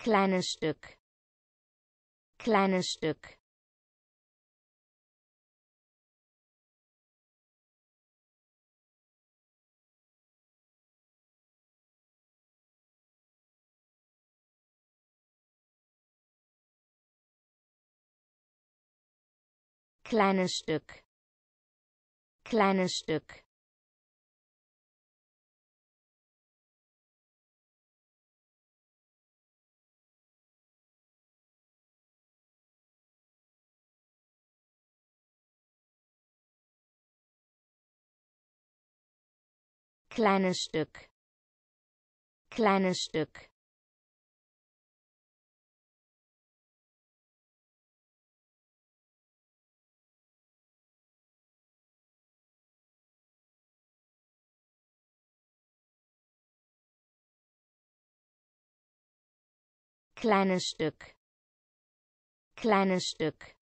kleines Stück, kleines Stück, kleines Stück, kleines Stück, kleines Stück, kleines Stück, kleines Stück, kleines Stück,